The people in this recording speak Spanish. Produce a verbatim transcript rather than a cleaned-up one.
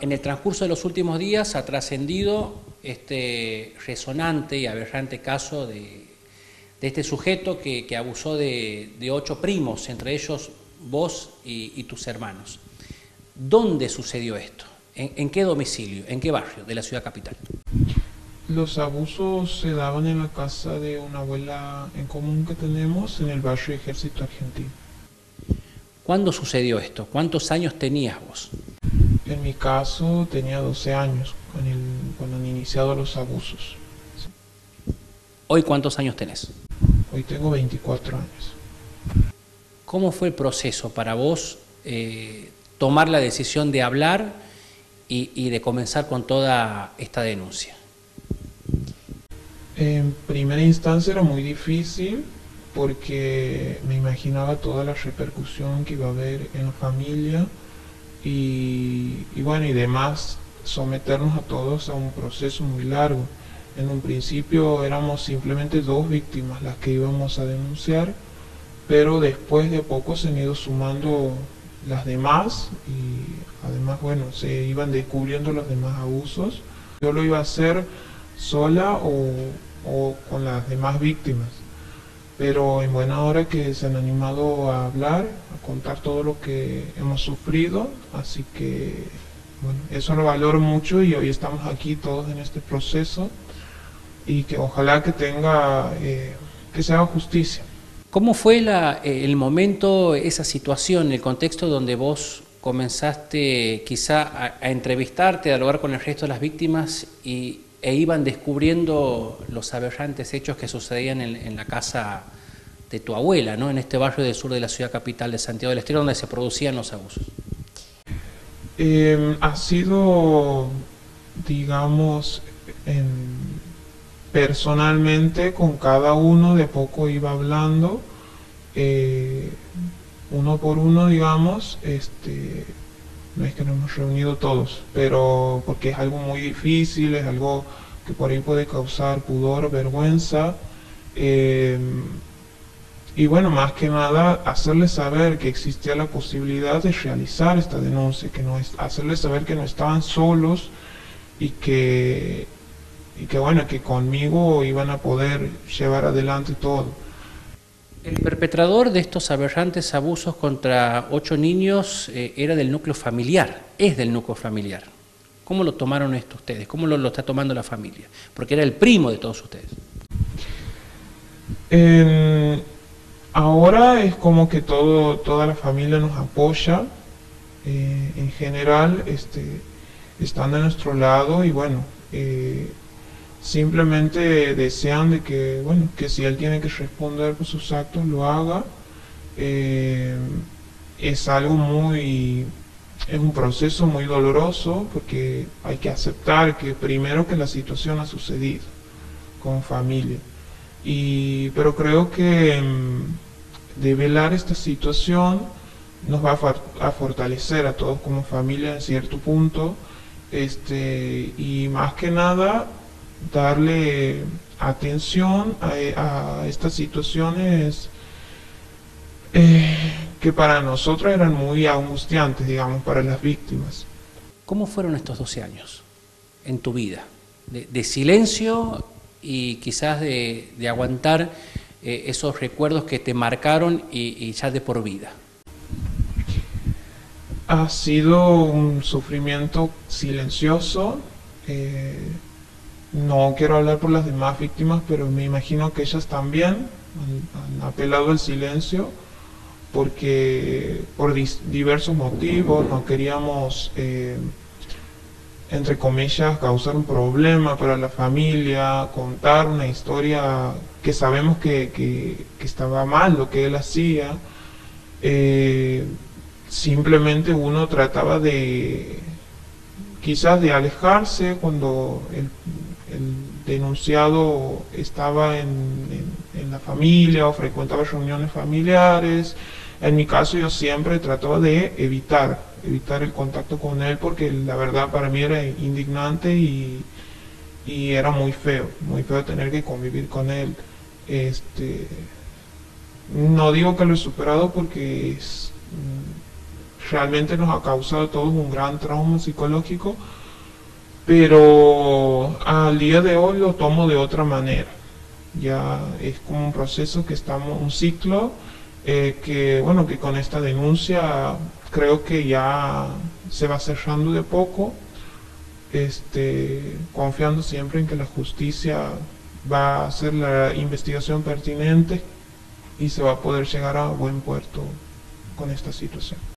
En el transcurso de los últimos días ha trascendido este resonante y aberrante caso de, de este sujeto que, que abusó de, de ocho primos, entre ellos vos y, y tus hermanos. ¿Dónde sucedió esto? ¿En, ¿En qué domicilio? ¿En qué barrio de la ciudad capital? Los abusos se daban en la casa de una abuela en común que tenemos en el barrio Ejército Argentino. ¿Cuándo sucedió esto? ¿Cuántos años tenías vos? En mi caso tenía doce años con el, cuando han iniciado los abusos. ¿Hoy cuántos años tenés? Hoy tengo veinticuatro años. ¿Cómo fue el proceso para vos eh, tomar la decisión de hablar y, y de comenzar con toda esta denuncia? En primera instancia era muy difícil porque me imaginaba toda la repercusión que iba a haber en la familia y, y bueno, y demás, someternos a todos a un proceso muy largo. En un principio éramos simplemente dos víctimas las que íbamos a denunciar, pero después de a poco se han ido sumando las demás y además, bueno, se iban descubriendo los demás abusos. Yo lo iba a hacer sola o, o con las demás víctimas, pero en buena hora que se han animado a hablar, a contar todo lo que hemos sufrido, así que bueno, eso lo valoro mucho y hoy estamos aquí todos en este proceso y que ojalá que tenga, eh, que se haga justicia. ¿Cómo fue la, el momento, esa situación, el contexto donde vos comenzaste quizá a, a entrevistarte, a dialogar con el resto de las víctimas y, e iban descubriendo los aberrantes hechos que sucedían en, en la casa de tu abuela, ¿no? En este barrio del sur de la ciudad capital de Santiago del Estero, donde se producían los abusos? Eh, ha sido, digamos, en, personalmente con cada uno de a poco iba hablando, eh, uno por uno, digamos, este, no es que nos hemos reunido todos, pero porque es algo muy difícil, es algo que por ahí puede causar pudor, vergüenza, eh, y bueno, más que nada hacerles saber que existía la posibilidad de realizar esta denuncia, que no es, hacerles saber que no estaban solos y que, y que bueno, que conmigo iban a poder llevar adelante todo. El perpetrador de estos aberrantes abusos contra ocho niños eh, era del núcleo familiar, es del núcleo familiar. ¿Cómo lo tomaron esto ustedes? ¿Cómo lo, lo está tomando la familia? Porque era el primo de todos ustedes. Eh, ahora es como que todo, toda la familia nos apoya, eh, en general este, están de nuestro lado y bueno, eh, simplemente desean de que, bueno, que si él tiene que responder por sus actos, lo haga. Eh, es algo muy, es un proceso muy doloroso porque hay que aceptar que primero que la situación ha sucedido con familia. Y, pero creo que mm, develar esta situación nos va a, a fortalecer a todos como familia en cierto punto, este, y más que nada darle atención a, a estas situaciones eh, que para nosotros eran muy angustiantes, digamos, para las víctimas. ¿Cómo fueron estos doce años en tu vida? De, de silencio y quizás de, de aguantar eh, esos recuerdos que te marcaron y, y ya de por vida. Ha sido un sufrimiento silencioso. Eh, No quiero hablar por las demás víctimas, pero me imagino que ellas también han, han apelado al silencio porque por dis, diversos motivos no queríamos, eh, entre comillas, causar un problema para la familia, contar una historia que sabemos que, que, que estaba mal lo que él hacía. Eh, simplemente uno trataba de, quizás de alejarse cuando el el denunciado estaba en, en, en la familia o frecuentaba reuniones familiares. En mi caso yo siempre trataba de evitar, evitar el contacto con él porque la verdad para mí era indignante y, y era muy feo, muy feo tener que convivir con él. Este, no digo que lo he superado porque es, realmente nos ha causado a todos un gran trauma psicológico, pero al día de hoy lo tomo de otra manera. Ya es como un proceso que estamos, un ciclo eh, que, bueno, que con esta denuncia creo que ya se va cerrando de poco, este, confiando siempre en que la justicia va a hacer la investigación pertinente y se va a poder llegar a buen puerto con esta situación.